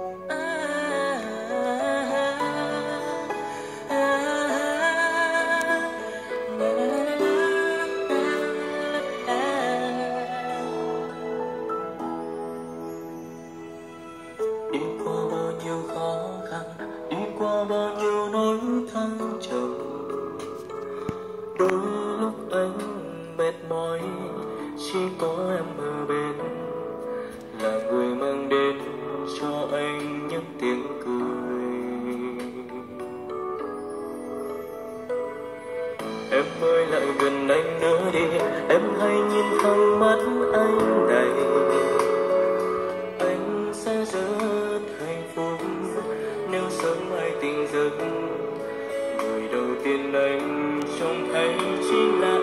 Đi qua bao nhiêu khó khăn, đi qua bao nhiêu nỗi thăng trầm, đôi lúc anh mệt mỏi, chỉ có em ở bên, là người mang đến cho anh những tiếng cười. Em ơi lại gần anh nữa đi, em hãy nhìn thẳng mắt anh này, anh sẽ rất hạnh phúc nếu sớm mai tỉnh giấc. Người đầu tiên anh trông thấy chính là